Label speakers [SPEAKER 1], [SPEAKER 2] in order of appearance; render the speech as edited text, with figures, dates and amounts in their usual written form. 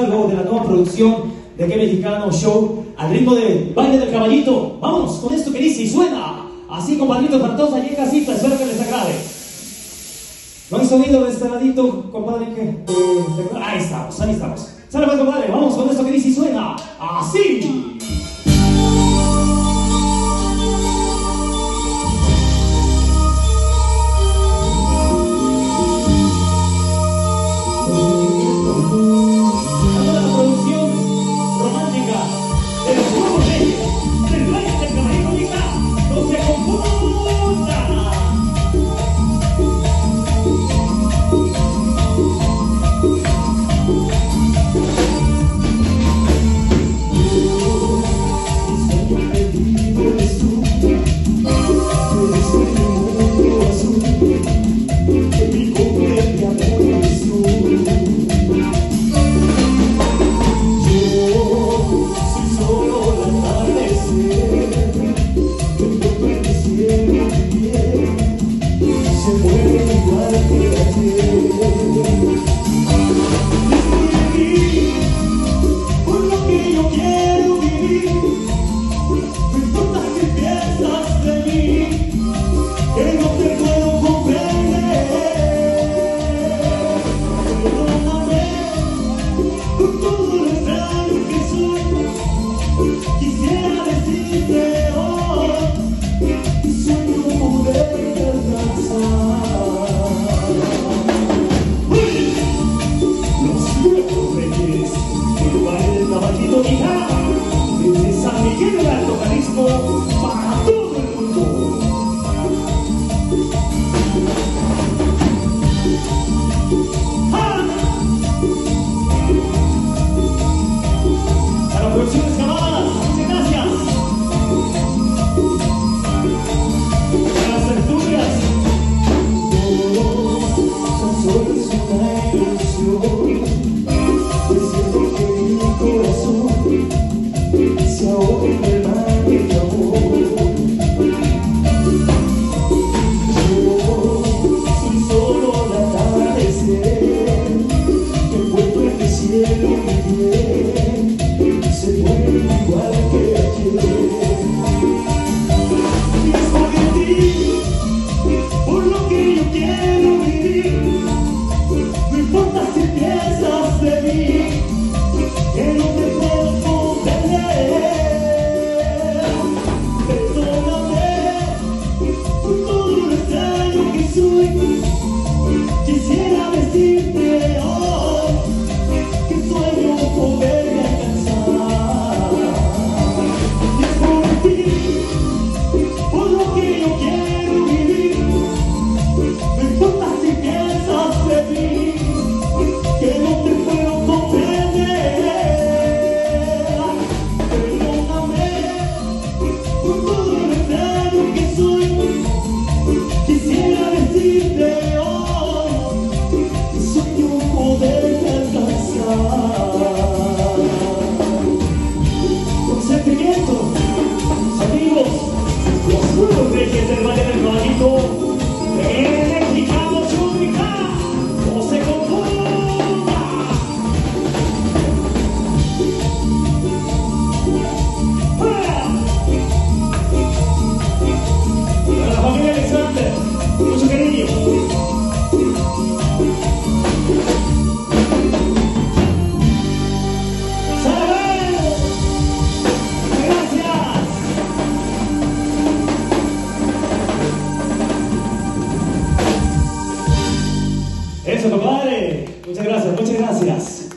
[SPEAKER 1] algo de la nueva producción de Qué Mexicano Show al ritmo de Baile del Caballito. Vámonos con esto que dice y suena así, compadritos, para todos allí en casita. Espero que les agrade. ¿No hay sonido de este ladito, compadre? Ahí estamos, ahí estamos. Sale pues, compadre, vamos con esto que dice y suena así.
[SPEAKER 2] Quisiera decirte hoy que sueño poder alcanzar. Y es por ti, por lo que yo quiero vivir. No importa si piensas de mí, que no te puedo comprender. Perdóname por todo lo extraño que soy. Quisiera decirte hoy que sueño poderte alcanzar. Con sentimiento, amigos, los puros reyes del Valle del Caballito, el mexicano Chubica, no se confunda. Para la familia Alexander, mucho cariño. ¡Salud! ¡Gracias!
[SPEAKER 1] Eso, compadre. Muchas gracias, muchas gracias.